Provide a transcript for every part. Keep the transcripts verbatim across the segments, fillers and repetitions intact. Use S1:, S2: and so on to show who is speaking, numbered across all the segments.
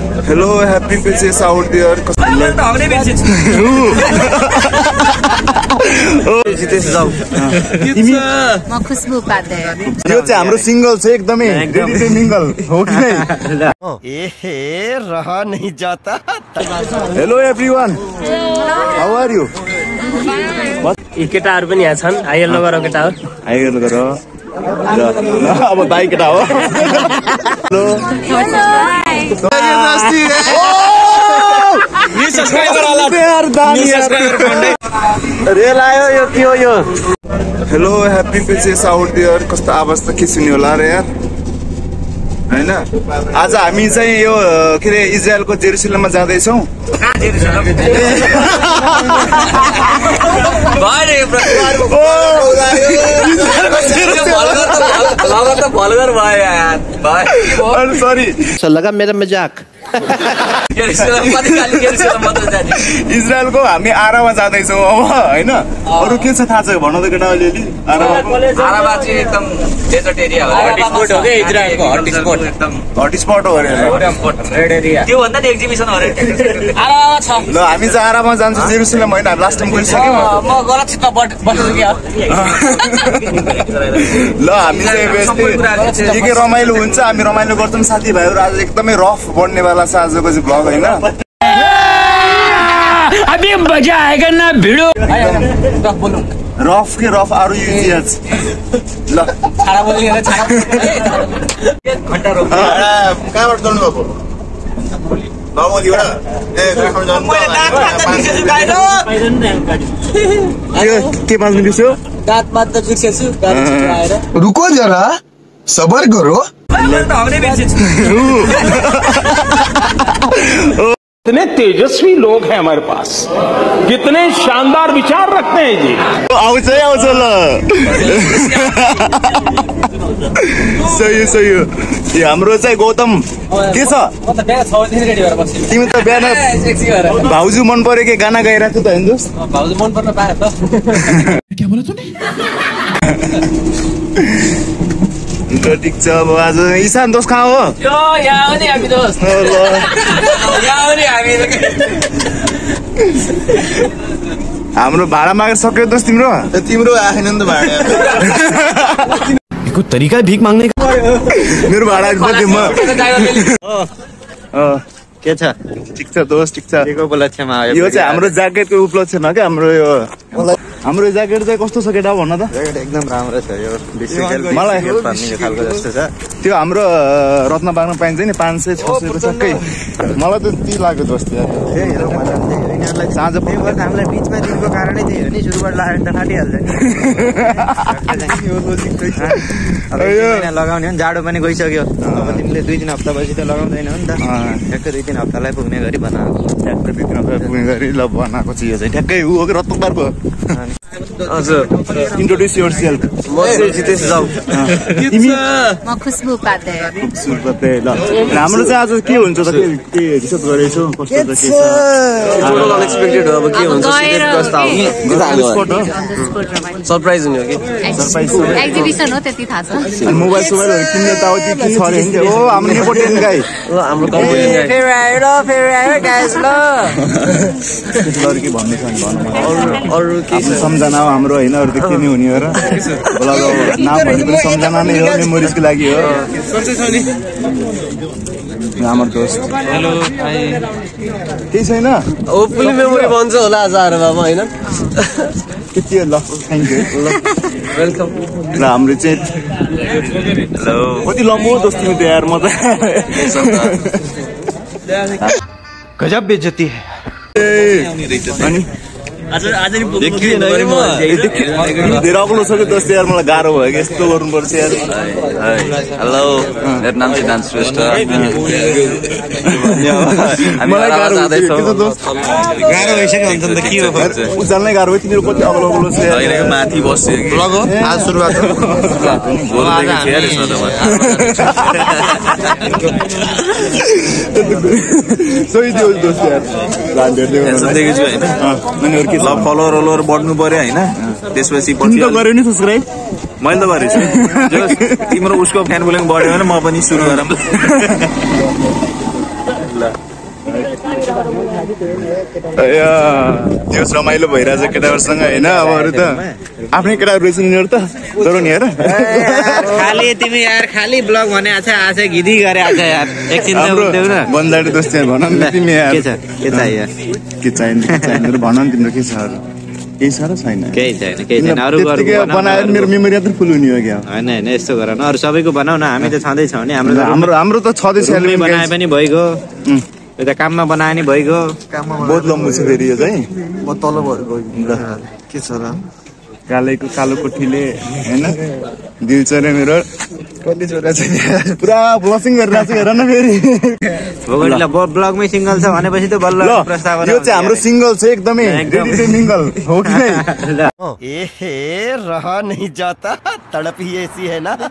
S1: Hello, happy faces out there.
S2: म खुशबु उपाध्याय।
S1: यो चाहिँ हाम्रो सिंगल छ एकदमै रेडी टु मिंगल हो कि नै?
S3: एहे रहा नहीं जाता।
S1: Hello everyone. How are you?
S4: यी केटाहरु पनि यहाँ छन्। हाई हेलो गर केटाहरु।
S1: हाई हेलो गर। ल अब दाइ केटा हो। हेलो।
S4: नि सब्स्क्राइबर वाला
S1: यार दामी
S4: सब्स्क्राइबर भन्दै
S1: रेल आयो यो के हो यो? Hello happy faces out there. कस्तो आवाज त के सुन्यो होला रे यार हैन? आज हामी चाहिँ यो के रे इजरायलको जेरुसलेममा जाँदै छौं।
S4: कहाँ जेरुसलेम? बारे ब्रदर त भलगर भयो यार भाइ।
S1: अरे सरी
S3: अच्छा लगा मेरा मजाक।
S1: इजरायलको हामी आरामा जाँदैछौँ अब होइन? अरू के छ थाहा छ भन त केटा अलिअलि?
S5: आरामा चाहिँ एकदम डेजर्ट एरिया हो।
S4: हटस्पट हो के इजरायलको हटस्पट
S1: एकदम हटस्पट हो अरे
S5: रेड एरिया। त्यो भन्दा नि एक्जिबिसन हो अरे।
S4: आरामा छ।
S1: ल हामी चाहिँ आरामा जान्छौँ जेरुसलेम होइन? लास्ट टाइम गइसक्यौँ।
S4: म गलत सिटमा बसेछु के?
S1: ल हामी चाहिँ के के रमाइलो हुन्छ हामी रमाइलो गर्छौँ साथीभाइहरू। आज एकदमै रफ बढ्नेवाला छ आजको चाहिँ भ्लग होइन?
S4: अभी मजा आएगा ना भिडो।
S1: रफ के रफ आरु युजिएच। ल
S4: छाडा बोल्ने हैन छाडा।
S5: घण्टा रोक।
S1: कहाँबाट गर्नु भएको? नमोलीबाट। ए काठमाडौँ जानु।
S5: मैले दाँत मात्न बिर्सेछु गाइरो।
S1: यो के बाल्नु बिर्स्यो?
S5: दाँत मात्न बिर्सेछु गाडी आएर।
S3: रुको जरा सबर करो।
S5: मैले त हग्नै बिर्सेछु।
S6: कितने तेजस्वी लोग हैं हमारे पास, कितने शानदार विचार रखते हैं जी।
S1: आउँछ है आउँछ ल। सही हो सही हो। यो हाम्रो चाहिँ गौतम के छ?
S5: म त बिहान छ बजे रेडी भएर बस्छु।
S1: तिमी त बिहान
S5: सेक्सी भएर।
S1: भाउजू मन पऱ्यो कि गाना गाइरहेको थियो त हेर्नुहोस्।
S5: भाउजू मन पर्न पाए त।
S6: क्या बोला तूने?
S1: ठिक छ अब आज ईशान दोस्त कहाँ हो?
S5: यो यहाँ हो नि हामी दोस्त।
S1: ल
S5: यहाँ हो नि हामी।
S1: हाम्रो भाडा मागेर सक्यो दोस्त तिम्रो?
S3: तिम्रो आएन नि त भाडा।
S6: कुछ तरीका है भीख मांगने का।
S1: मेरो भाडा दिए म।
S3: के छ?
S1: ठिक छ दोस्त ठिक छ।
S3: केको उपलक्ष्यमा आयो?
S1: यो चाहिँ हाम्रो ज्याकेटको उपलक्ष्यमा क्या हाम्रो यो हाम्रो ज्याकेट चाहिँ कस्तो छ केटा भन त?
S3: ज्याकेट एकदम राम्रो छ यो।
S1: मलाई
S3: पर्ने खालको जस्तो छ।
S1: त्यो हाम्रो रत्न बाग्न पाइन्छ नि पाँच सय छ सयको चक्कै। मलाई त त्यही लाग्यो दोस्त यार।
S3: यिनीहरूलाई
S1: साँझ
S3: हामीलाई बिचमा दिनुको कारणै त्यही हो नि। सुरुबाट लगाएर त फाटिहाल्छ नि। लगाउने हो नि। जाडो पनि गइसक्यो। अब तिमीले दुई तिन हप्ता पछि त लगाउँदैन हो नि त। ठ्याक्कै दुई तिन हप्तालाई पुग्ने गरी बनाएको।
S1: ठ्याक्कै दुई तिन हप्ता पुग्ने गरी ल बनाएको चाहिँ यो चाहिँ ठ्याक्कै ऊ हो कि रत्न पार्को।
S4: हजुर
S1: इन्ट्रोड्युस योरसेल्फ।
S4: म चाहिँ जितेश जाऊ।
S1: तिमी?
S2: म खुशबु उपाध्याय।
S1: सुरुवातै ल हाम्रो चाहिँ आज के हुन्छ त? के रिसर्च गरेछौ? कस्तो त के छ?
S4: टोटल अनएक्सपेक्टेड हो। अब के हुन्छ सिधै प्रस्ताव सरप्राइज हुने हो कि?
S2: एक्जिबिसन हो त्यति थाहा छ।
S1: मोबाइल सोबाइलहरू किन्ने त के छ अरे नि? ओ हाम्रो नेपोटियन गाई।
S4: ल हाम्रो कम्पनी
S5: फेरि आयो र फेरि आयो गाइस ल।
S1: अरू के भन्ने छ भने भन।
S4: अरू अरू के छ?
S1: सम्झना हो हाम्रो होइन? अरू त के नै हुने हो र? बोला नाम भने पनि सम्झना नै हो मेमोरिजको लागि हो। हाम्रो दोस्त
S4: हेलो हाई।
S1: केही छैन?
S4: होपफुली मेमोरी बन्छ होला आज आएर बाबा होइन?
S1: त्यति हो ल थ्याङ्क यू ल
S4: वेलकम।
S1: ल हाम्रो चाहिँ हेलो कति लम्बो दोस्त तिमी त यार। म त
S6: गजब बेइज्जती है।
S1: अनि
S4: आज आज नि
S1: धेरै अग्लो छ कि दोस्त यार। मलाई गाह्रो भयो कि यस्तो गर्नुपर्छ यार।
S5: हेलो मेरो नाम सिद्धान्त श्रेष्ठ।
S1: मलाई गाह्रो दोस्त
S3: गाह्रो भइसक्यो हुन्छ नि त के हो?
S1: उचाल्नै गाह्रो भयो। तिनीहरू कति अग्लो अग्लो छ यार।
S5: माथि बस्यो कि
S3: ब्लग हो आज सुरुवात हो।
S1: सही थियो दोस्त यार।
S5: देखेको छु होइन?
S1: उनीहरू के
S5: ल फलोवर वलोवर बढ्नु पर्यो होइन? त्यसपछि
S1: तिमी त गर्यो नि सब्सक्राइब?
S5: मैले त गरेछु। तिम्रो उसको फ्यान फलोइङ बढ्यो भने म पनि सुरु गरौँ।
S1: त्यो रमाइलो भइरहेछ केटाहरूसँग होइन। अब अरू त आफ्नै केटाहरू रहेछ यिनीहरू त तर नि हेर
S3: खाली तिमी यार खाली ब्लग भने आज आज गिदी गरे आज यार एकछिन त उठ्देऊ न
S1: बन्दाडी दोस्ती भन न तिमी यार
S3: के छ के चाहियो
S1: के चाहिन्छ के चाहिन्छ भन न तिम्रो के छ अरू केही छ र छैन
S3: केही छैन केही छैन अरू
S1: त्यतिकै बनाएर मेरो मेमोरी त फुल हुने हो क्या
S3: होइन होइन यस्तो गर न अरू सबैको बनाऊ न हामी त छँदै छौँ नि हाम्रो
S1: हाम्रो हाम्रो त छँदैछ
S3: बनाए पनि भइगयो यता काममा बनाए नि भइगयो
S1: बहुत लम्बु छ फेरि यो चाहिँ
S7: म तल भएर के छ र
S1: कालेको कालो कोठीले होइन दिल चरे मेरो कति छोरा छ पुरा ब्लसिङ गरिरहेको छ हेर न फेरि
S3: भोगडीलाई ब्लगमै सिङ्गल छ भनेपछि त बल्ल प्रस्ताव
S1: यो चाहिँ हाम्रो सिङ्गल छ एकदमै रेडी टु मिंगल हो कि नै
S7: ए हे रहा नहीं जाता तड़प ही ऐसी है ना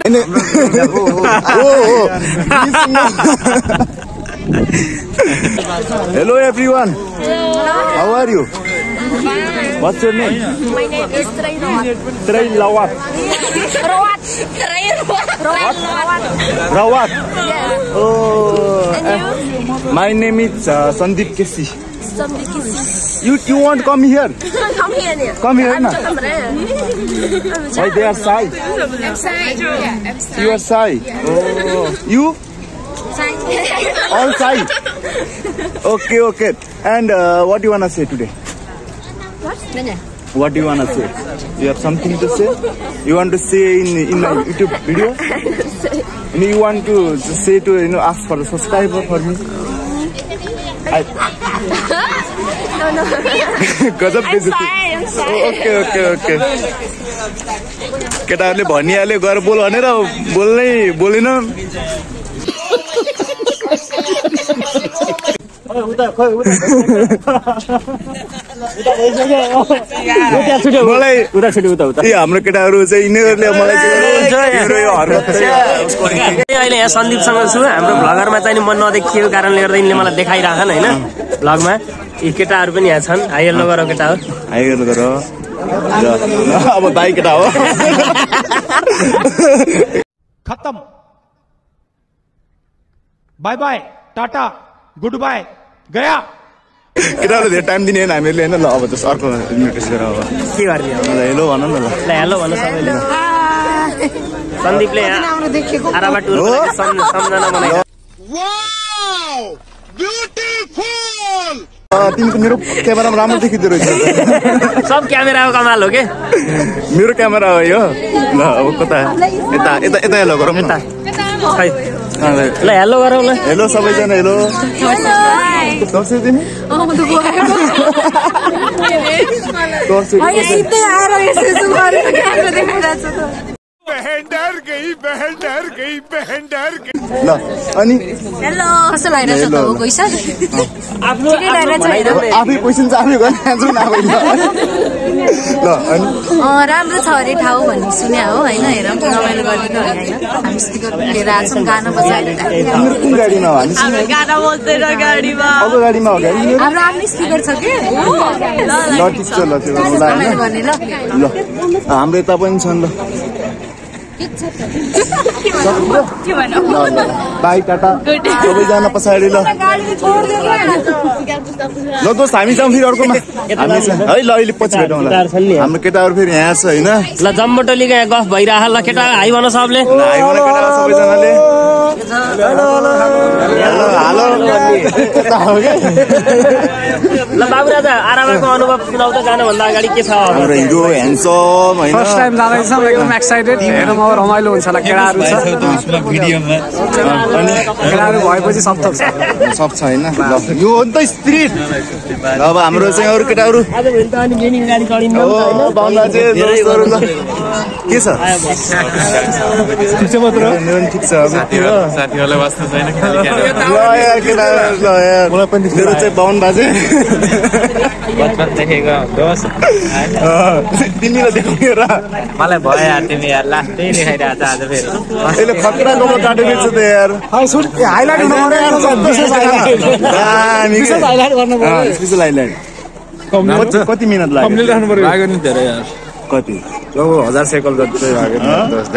S1: Hello everyone. How are you? What's your name?
S8: My name is Tray Rawat.
S1: Tray Lawat.
S8: Rawat. Tray Rawat. Rawat.
S1: Rawat.
S8: Yes.
S1: Oh.
S8: And you?
S1: Uh, my name is uh, Sandeep Kesi.
S8: Sandeep Kesi.
S1: You you want to come here?
S8: Come here.
S1: Come here
S8: I'm
S1: na.
S8: just
S1: Why they are shy?
S8: I'm shy. Yeah, I'm shy.
S1: You are shy. Oh. You?
S8: Shy.
S1: All shy. Okay, okay. And uh, what do you wanna say today?
S8: What?
S1: What do you wanna say? You have something to say? You want to say in in a YouTube video? And you want to say to you know ask for a subscriber for me? I...
S8: No, no.
S1: गजब
S8: I'm shy. I'm shy.
S1: Okay okay okay केटाहरूले भनिहाल्यो गएर बोल भनेर बोल्नै बोलेन मलाई
S4: उता छुट्यो उता उता
S1: ए हाम्रो केटाहरू चाहिँ यिनीहरूले मलाई
S4: अहिले यहाँ सन्दीपसँग छु हाम्रो भ्लगरमा चाहिँ नि म नदेखिएको कारणले गर्दा यिनले मलाई देखाइराखन् होइन भ्लगमा यी केटाहरू पनि यहाँ छन् हाई हेलो गर केटा हो
S1: हाई हेलो गर अब दाइ केटा हो
S6: खत्म bye bye tata goodbye गया
S1: केटाहरूले धेरै टाइम दिने होइन हामीहरूले होइन ल अब जस्तो अर्को इन्भिटेस गरेर अब
S4: के गर्ने अब
S1: हेलो भन न ल
S4: ल हेलो भन्नु सबैले सन्दीपले यहाँ आरामा टुर सम्झना बनाइरहेको
S1: तिमीको मेरो क्यामेरामा राम्रो देखिँदो रहेछ
S4: सब क्यामेराको कमाल हो के
S1: मेरो क्यामेरा हो यो ल अब कता यता यता यता हेलो गरौँ
S4: यता खै ल हेलो गरौँ ल
S1: हेलो सबैजना हेलो दसैँ दिने
S6: बहन डर गई बहन डर गई बहन डर गई
S1: ल अनि
S2: हेलो कस्तो लागिरहेछ त हो पैसा
S4: आफ्नो
S1: आफै पैसा चाहिँ आफै गर्न जान्छु न आफै ल अनि
S2: राम्रो छ अरे ठाउँ भन्ने सुन्या हो होइन हेर रमाइलो गरिदिनु होइन हामी स्पिकर लिएर आछौँ गाना बजाएर
S1: तिम्रो कुन गाडीमा हो हामी
S8: हामी गाना बोल्दैन गाडीमा
S1: अर्को गाडीमा हो गाडी
S2: हाम्रो आफ्नै स्पिकर छ कि
S1: ल ठिक छ ल त्यो
S2: रमाइलो गर्ने ल
S1: ल हाम्रो यता पनि छन् ल बाई टाटा सबैजना पछाडि ल ल दोस्त हामी जाउँ फेरि अर्कोमा हामी है ल अहिले पछि भेटौँ ल हाम्रो केटाहरू फेरि यहाँ छ होइन
S4: ल जम्बो टोलीको यहाँ गफ भइरह ल केटा हाई भन सबले
S1: सबैजनाले हेलो
S4: ल बाबु राजा आरामको अनुभव सुनाउ त जानुभन्दा अगाडि के छ
S1: हाम्रो हिरो ह्यान्डसम होइन
S9: फर्स्ट टाइम जाँदैछौँ एकदम एक्साइटेड हेर्नुमा रमाइलो हुन्छ होला केटाहरू छ
S1: अनि
S9: केटाहरू भएपछि सब थोक छ
S1: सब छ होइन यो हो नि त स्पिरिट अब हाम्रो चाहिँ अरू केटाहरू
S4: आजभोलि त अनि गेमिङ गाडी चढिन्छ
S1: बाहुना चाहिँ दोस्तहरू ल के छ ठिक छ मात्र ठिक छ
S5: साथीहरूलाई वास्ता छैन खाली
S1: ल यार केटाहरू ल यार मलाई पनि मेरो चाहिँ बाहुन बाजे
S3: बचपन देखेको दोस्त
S1: तिमीलाई देखाउने र
S3: मलाई भयो यार तिमी यार लास्टै देखाइरहेको छ आज फेरि
S1: यसले खतरा गोबर काटेको छ त यार
S9: हाइलाइट हुनु
S1: विशेष हाइलाइट गर्नु पर्यो स्पेशल हाइलाइट कति मिनट लाग्यो
S9: लाग्यो नि धेरै यार
S1: कति
S9: हजार साइकल जति लाग्यो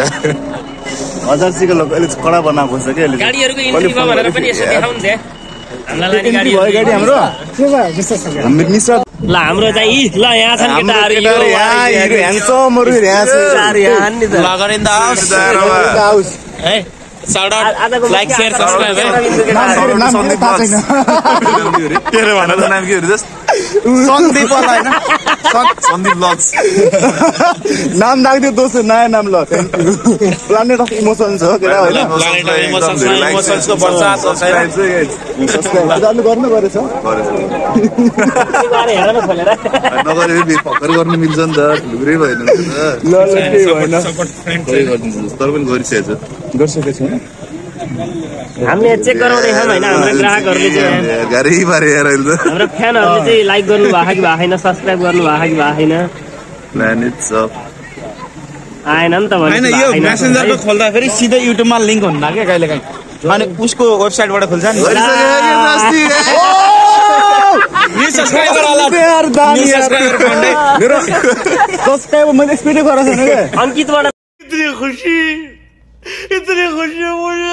S1: हजार साइकल अहिले कडा बनाएको छ कि
S4: गाडीहरूको इन्ट्रीमा भनेर पनि यसो देखाउनु थियो हामीलाई लाने गाडी
S1: भयो गाडी हाम्रो हाम्रो मिश्र
S4: ल हाम्रो चाहिँ यी ल यहाँ छन् केटाहरू
S1: केटाहरू यहाँ हिरो ह्यान्डसमहरु यहाँ छ
S4: चार यहाँ नि त
S5: Vlogger in the house.
S1: House
S4: है
S5: Shout out,
S4: आजको
S5: like, share, subscribe.
S1: सन्दीप थाहा छैन
S5: के रे भन त नाम के हो जस्ट
S1: सन्दीप होला हैन
S5: सन्दीप ब्लग्स
S1: नाम राख्दियो दोस्रो नयाँ नाम ल thank you planet of emotions हो केटा हैन
S5: प्लानेट अफ इमोसन्स इमोसन्स को बच्चा सब्सक्राइब
S1: सब्स्क्राइब जानु गर्नु गरेछ
S4: गाडी हेर न खोलेर
S1: नगरे बे फकर गर्न मिल्छ नि त ढुग्रै भएन ल ल के भएन सपोर्ट फ्रेन्ड गरिदिनु तर पनि गरिसकेछ गरिसकेछ
S4: हामीले चेक गराउँदै छौँ होइन हाम्रो ग्राहकहरूले चाहिँ
S1: गाह्रै पारे यार अहिले त
S4: हाम्रो फ्यानहरूले चाहिँ लाइक गर्नु भएको कि भएको छैन सब्सक्राइब गर्नु भएको कि भएको छैन
S1: प्लानेट्स अफ
S4: आएन नि त भने
S3: हैन यो मेसेन्जरको खोल्दा फेरि सिधै युट्युबमा लिंक हुन्न के कहिले काहीँ अनि उसको वेबसाइटबाट खोल्छ नि नि सब्स्क्राइबर वाला
S1: यार दामी यार मेरो सब्स्क्राइब मैले एक्सपेक्ट गरेको छैन के
S4: अंकितबाट
S5: इतनी खुशी इतनी खुशी मुझे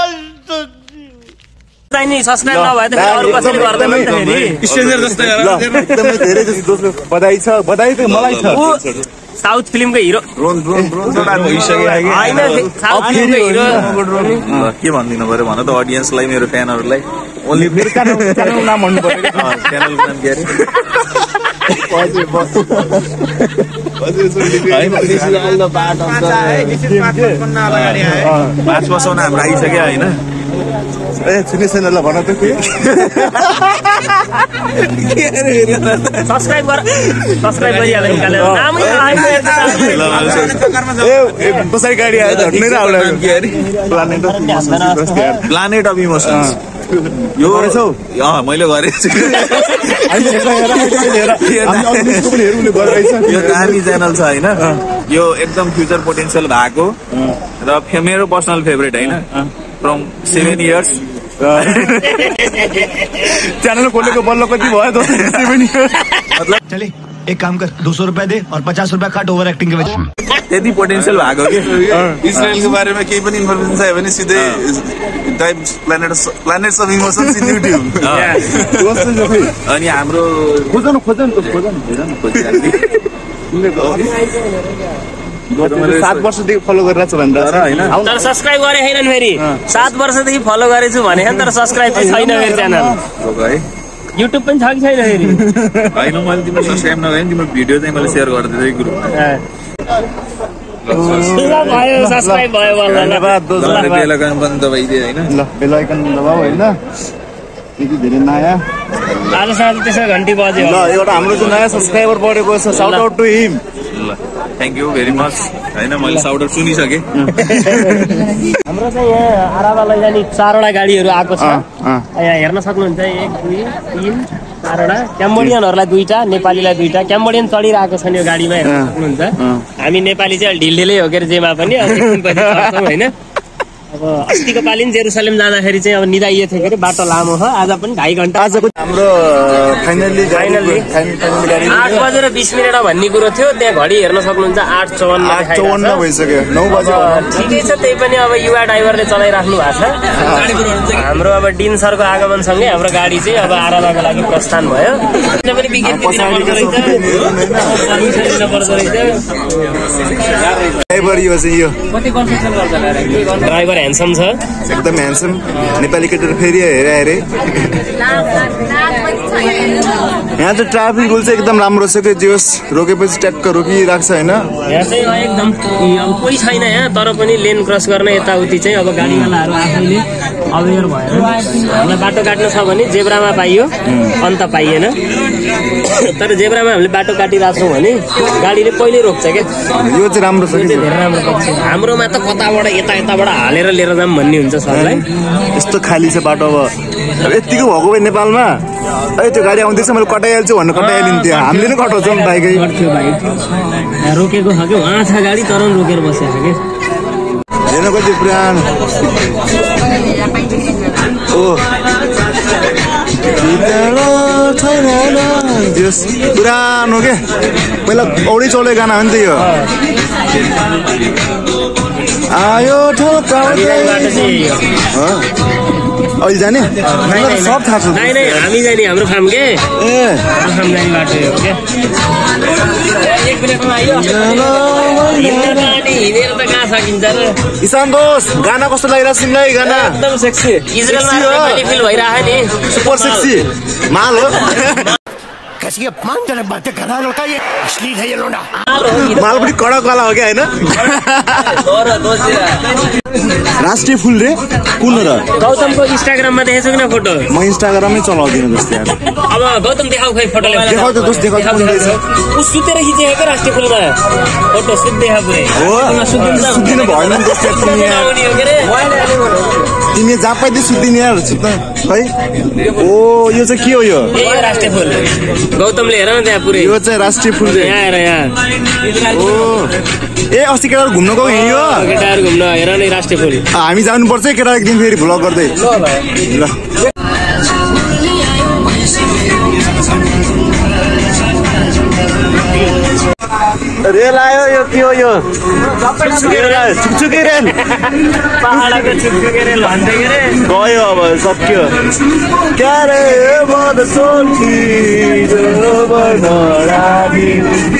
S4: चाहिँ नि सब्स्क्राइब नभए त अरु कसैले गर्दैन नि त फेरि
S3: स्ट्रेन्जर जस्तै
S1: एकदमै धेरै जस्तो दोस्रो बधाई छ बधाई त मलाई छ
S4: साउथ फिल्मको हिरो
S1: ड्रोन ड्रोन ड्रोन चढा भइसक्यो
S4: हैन साउथ फिल्मको हिरो
S5: के भन्दिनु पर्यो भन त अडियन्सलाई मेरो फ्यानहरुलाई
S1: ओन्ली मेरो च्यानल च्यानल नाम भन्नु पर्यो
S5: च्यानलको नाम के अरे
S1: हजुर बस हजुर सो
S5: पाँच वर्षमा हाम्रो आइसक्यो होइन
S1: ए सुने छैन ल भन त के
S4: सब्स्क्राइब गर सब्स्क्राइब गरिहाल निकालेर नामै आएन
S1: ए कसरी गाडी आयो झट्नै आउला
S5: के अरे
S1: planet of emotions
S5: planet of emotions यो
S1: गरेछौ
S5: अँ मैले गरेछु यो दामी च्यानल छ होइन यो एकदम फ्युचर पोटेन्सियल भएको र मेरो पर्सनल फेभरेट होइन फ्रम सेभेन इयर्स
S1: च्यानल खोलेको बल्ल कति भयो दोस्तै सेभेन इयर्स
S7: चले एक काम कर दो सौ रुपए दे और पचास रुपए काट ओवर एक्टिंग के वजह
S5: त्यति पोटेन्सियल भएको कि इजरायलको बारेमा केही पनि इन्फर्मेसन चाहियो भने सिधै type planet planets of emotions in YouTube अनि हाम्रो
S1: खोजन खोजन खोजन खोजन सात वर्षदेखि फलो गरिरहेको छु भनेर होइन
S4: तर सब्स्क्राइब गरे छैनन् फेरि सात वर्षदेखि फलो गरेछु भने तर सब्स्क्राइब चाहिँ छैन मेरो च्यानल युट्युब पनि छ कि छैन फेरि
S5: होइन मैले तिम्रो सब्स्क्राइब नगरे तिम्रो भिडियो चाहिँ मैले सेयर गरिदिँदै ग्रुपमा
S4: भयो सब्स्क्राइब भयो बल्ल
S1: धन्यवाद दोस्तलाई
S5: बेल आइकन पनि दबाइदिए होइन
S1: ल बेल आइकन दबाऊ होइन यति धेरै नयाँ
S4: आज साँझ त्यसो घन्टी बज्यो
S1: ल एउटा हाम्रो चाहिँ नयाँ सब्स्क्राइबर बढेको छ साउट आउट टु हिम
S5: ल थ्याङ्क यू भेरी मच होइन मैले साउट आउट सुनिसकेँ
S4: हाम्रो चाहिँ यहाँ आरामा लैजाने चारवटा गाडीहरू आएको छ यहाँ हेर्न सक्नुहुन्छ एक दुई तिन चारवटा क्याम्बोडियनहरूलाई दुईटा नेपालीलाई दुईटा क्याम्बोडियन चढिरहेको छ नि यो गाडीमा हेर्न सक्नुहुन्छ हामी नेपाली चाहिँ ढिल ढिलै हो के अरे जेमा पनि अब एकछिनपछि चढ्छौँ होइन अब अस्तिको पालि पनि जेरुसलेम जाँदाखेरि चाहिँ अब निदाइए थियो के अरे बाटो लामो छ आज पनि ढाई घन्टा
S1: आजको हाम्रो फाइनल्ली
S4: फाइनल्ली आठ बजेर बिस मिनट भन्ने कुरो थियो त्यहाँ घडी हेर्न सक्नुहुन्छ आठ चौवन्न
S1: आठ चौवन्न भइसक्यो नौ बजे
S4: ठिकै छ त्यही पनि अब युवा ड्राइभरले चलाइराख्नु भएको छ हाम्रो अब डिन सरको आगमनसँगै हाम्रो गाडी चाहिँ अब आरामाको लागि प्रस्थान भयो पनि विज्ञप्ति दिनुपर्दो रहेछ
S1: ड्राइभर यो चाहिँ यो
S4: कति कन्स्ट्रक्सन गर्छ ड्राइभर ह्यान्डसम छ
S1: एकदम ह्यान्डसम नेपाली केटाहरू फेरि हेरे हेरे यहाँ चाहिँ ट्राफिक रुल चाहिँ एकदम राम्रो छ कि जोस् रोकेपछि ट्याक्क रोकिरहेको छ होइन
S4: यहाँ चाहिँ एकदम अब कोही छैन यहाँ तर पनि लेन क्रस गर्न यताउति चाहिँ अब गाडीवालाहरू आफैले अवेर भएर हामीलाई बाटो काट्नु छ भने जेब्रामा पाइयो अन्त पाइएन तर जेब्रामा हामीले बाटो काटिरहेको छौँ भने गाडीले पहिल्यै रोक्छ क्या
S1: यो चाहिँ राम्रो छ
S4: धेरै राम्रो पक्ष हाम्रोमा त कताबाट यता यताबाट हालेर लिएर जाऊँ भन्ने हुन्छ सरलाई
S1: यस्तो खाली छ बाटो अब यतिको भएको भए नेपालमा है त्यो गाडी आउँदैछ मैले कटाइहाल्छु भन्नु कटाइहालिन्थ्यो हामीले नै कटाउँछौँ बाइकै
S4: गर्थ्यो बाइक रोकेको छ कि उहाँ छ गाडी तर पनि रोकेर बसेको छ कि
S1: हेर्नु कति पुरानो ओ पुरानो के पहिला औडी चौडे गाना हो नि त यो आयो अहिले जाने सब थाहा छ
S4: नहीं नहीं हामी जाने हाम्रो फार्म के
S1: ए
S4: हाम्रो फार्म जाने बाटो हो के एक मिनेटमा आइयो हिँडेर अनि हिँडेर त कहाँ सकिन्छ र
S1: ईशान दोस्त गाना कस्तो लागिरहेछ तिमीलाई गाना
S4: एकदम सेक्सी इजरायलमा मैले फिल भइराछ नि
S1: सुपर सेक्सी माल हो
S7: कैसी अपमानजनक बातें कर रहा है लड़का, ये अश्लील है ये लोंडा।
S1: माल पनि कडक वाला हो क्या हैन राष्ट्रिय फुल रे कुन र
S4: गौतमको इन्स्टाग्राममा देखेछौ किन फोटो
S1: म इन्स्टाग्राममै चलाउँदिन दोस्त यार
S4: अब गौतम देखाउ खै फोटो ल्याउ
S1: देखाउ त दोस्त देखाउ कुन रहेछ
S4: उ सुतेर खिचेको के राष्ट्रिय फुलमा फोटो सुत देखा पुरै
S1: हो सुत्दिन भएन दोस्त तिमी यार तिमी जहाँ पाइदै सुत्दिन यार सुत्न है ओ यो चाहिँ के हो यो
S4: ए राष्ट्रिय फुल गौतमले हेर न त्यहाँ पुरै
S1: यो चाहिँ राष्ट्रिय फुल रे
S4: यहाँ हेर यहाँ
S1: ओ ए अस्ति केटाहरु घुम्न गयो यो
S4: केटाहरु घुम्न हेर न राष्ट्रिय फुल
S1: हामी जानुपर्छ केटा एक दिन फेरि भ्लग गर्दै ल रेल आयो यो के हो यो छुकछुके रेल
S4: पहाडको छुकछुके रेल भन्दै के रे
S1: गयो अब सक्यो क्या रे मद सोची जो बनरानी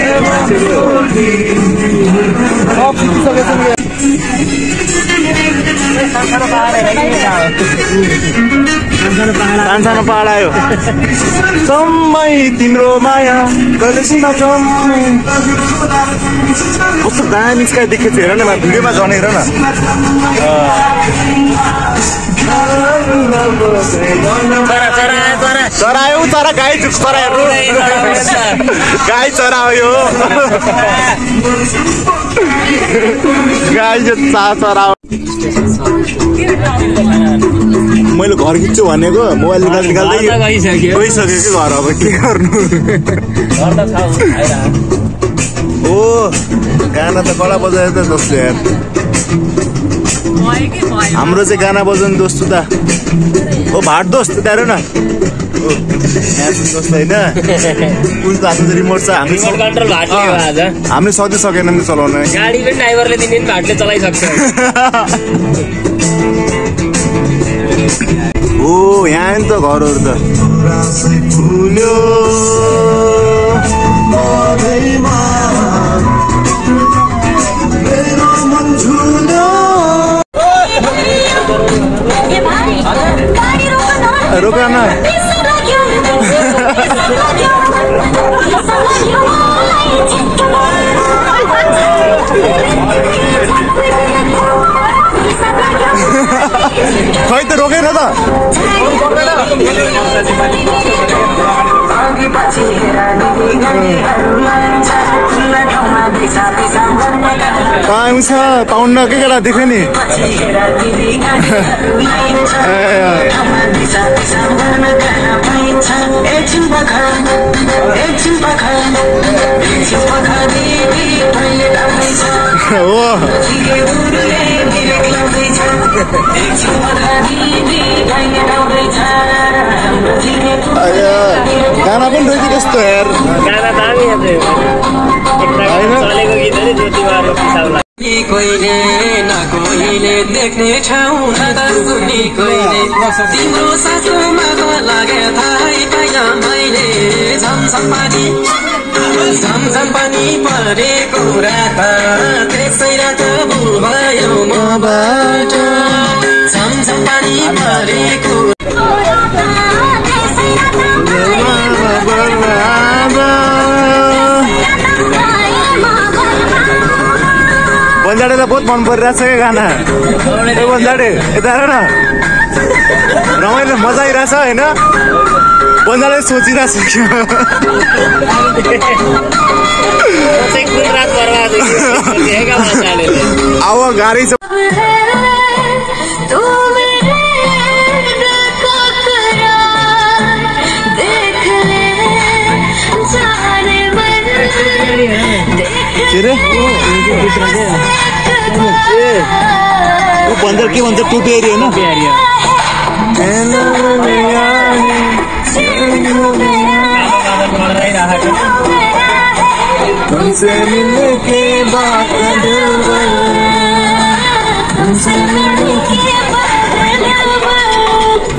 S1: सानो पहाड आयो समय तिम्रो माया गलेसीमा जम्मै कस्तो दामी स्काई देखेको छु हेर न भिडियोमा झन् हेर न चरा आयो चरा गाई चरा हेर्नु गाई चरा हो यो गाई चरा मैले घर खिच्छु भनेको मोबाइल निकाल निकाल्दै गइसक्यो कि घर अब के गर्नु ओ गाना त कडा बजायो त दोस्त यार हाम्रो चाहिँ गाना बजाउने दोस्त त ओ भाट दोस्त हेर न दोस्त होइन कुन त आफ्नो रिमोट छ हामी
S4: कन्ट्रोल भाटले हो आज
S1: हामीले सधैँ सकेन नि चलाउन
S4: गाडी पनि ड्राइभरले दिने नि भाटले चलाइसक्छ
S1: ओ यहाँ नि त घरहरू त फुल्यो रोका न खै त रोकेन त पाउँछ पाउन्न के केटा देख्यो नि गाना पनि रहेछ त्यस्तो हेर
S4: गाना दामी चलेको गीत हो नि ज्योतिबारको पिसाबलाई
S10: कोइले न कोइले देख्ने ठाउँ सुन्ने कोइले तिम्रो सासोमा लागे थाहै पाइन मैले झमझम पानी झमझम पानी परेको रात त्यसै रात भुल भयो मबाट झमझम पानी परेको
S1: बन्जाडेलाई बहुत मन परिरहेछ क्या गाना बन्जाडे यता हेर न रमाइलो मजा आइरहेछ होइन बन्जाडे सोचिरहेछ अब गाडी छ के रे बन्दर के भन्छ टुटे एरिया होइन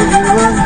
S1: जीवन